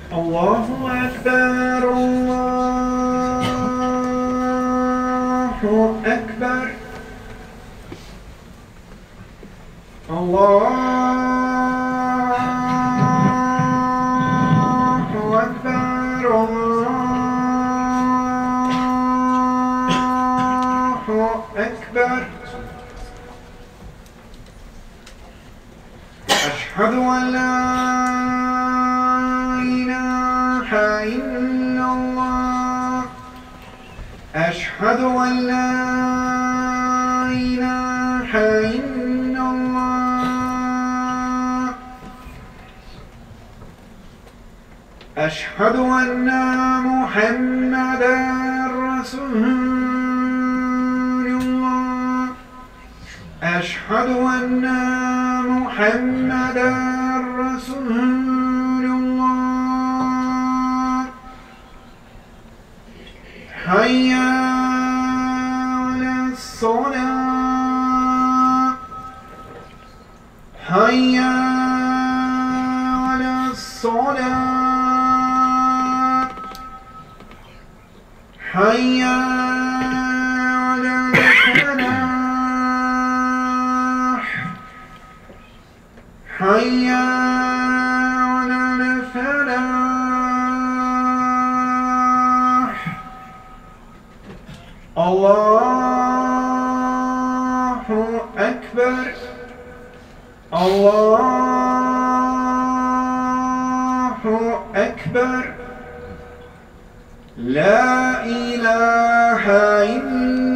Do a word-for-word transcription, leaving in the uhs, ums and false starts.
الله أكبر الله أكبر الله أكبر الله أكبر أشهد أن لا إله إلا الله أشهد أن لا إله إلا الله أشهد أن محمدا رسول الله أشهد أن محمدا رسول الله حي على الصلاة حي على الصلاة حي على الفلاح حي على الفلاح الله أكبر الله أكبر لا إله إلا